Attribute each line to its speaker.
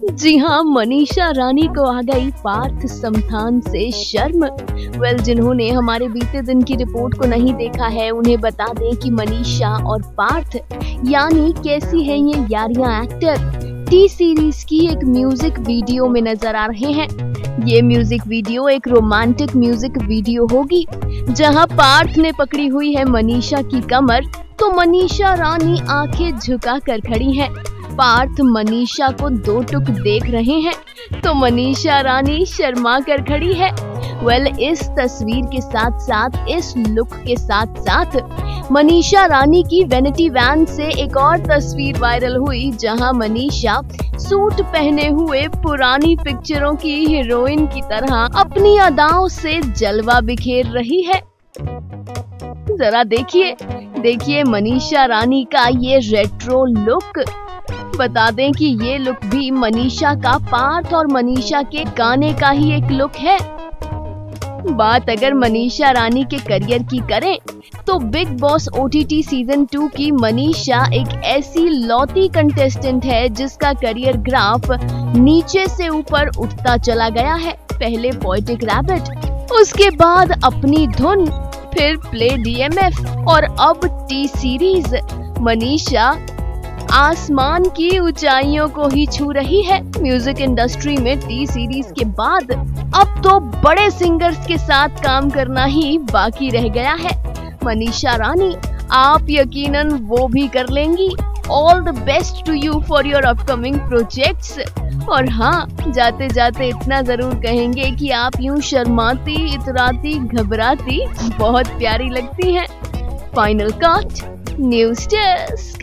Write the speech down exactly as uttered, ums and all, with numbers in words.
Speaker 1: जी हाँ, मनीषा रानी को आ गई पार्थ समथान से शर्म। वेल, जिन्होंने हमारे बीते दिन की रिपोर्ट को नहीं देखा है उन्हें बता दें कि मनीषा और पार्थ यानी कैसी है ये यारियां एक्टर टी सीरीज की एक म्यूजिक वीडियो में नजर आ रहे हैं। ये म्यूजिक वीडियो एक रोमांटिक म्यूजिक वीडियो होगी जहां पार्थ ने पकड़ी हुई है मनीषा की कमर तो मनीषा रानी आंखें झुका कर खड़ी हैं। पार्थ मनीषा को दो टुक देख रहे हैं तो मनीषा रानी शर्मा कर खड़ी है। वेल, इस तस्वीर के साथ साथ इस लुक के साथ साथ मनीषा रानी की वैनिटी वैन से एक और तस्वीर वायरल हुई जहां मनीषा सूट पहने हुए पुरानी पिक्चरों की हीरोइन की तरह अपनी अदाओं से जलवा बिखेर रही है। जरा देखिए देखिए मनीषा रानी का ये रेट्रो लुक। बता दें कि ये लुक भी मनीषा का पार्थ और मनीषा के गाने का ही एक लुक है। बात अगर मनीषा रानी के करियर की करें तो Bigg Boss OTT season two की मनीषा एक ऐसी लौती कंटेस्टेंट है जिसका करियर ग्राफ नीचे से ऊपर उठता चला गया है। पहले पोएटिक रैबिट, उसके बाद अपनी धुन, फिर प्ले डीएमएफ और अब टी सीरीज। मनीषा आसमान की ऊंचाइयों को ही छू रही है। म्यूजिक इंडस्ट्री में टी सीरीज के बाद अब तो बड़े सिंगर्स के साथ काम करना ही बाकी रह गया है। मनीषा रानी, आप यकीनन वो भी कर लेंगी। All the best to you for your upcoming projects. और हाँ, जाते जाते इतना जरूर कहेंगे कि आप यूं शर्माती, इतराती, घबराती बहुत प्यारी लगती हैं। Final cut news desk.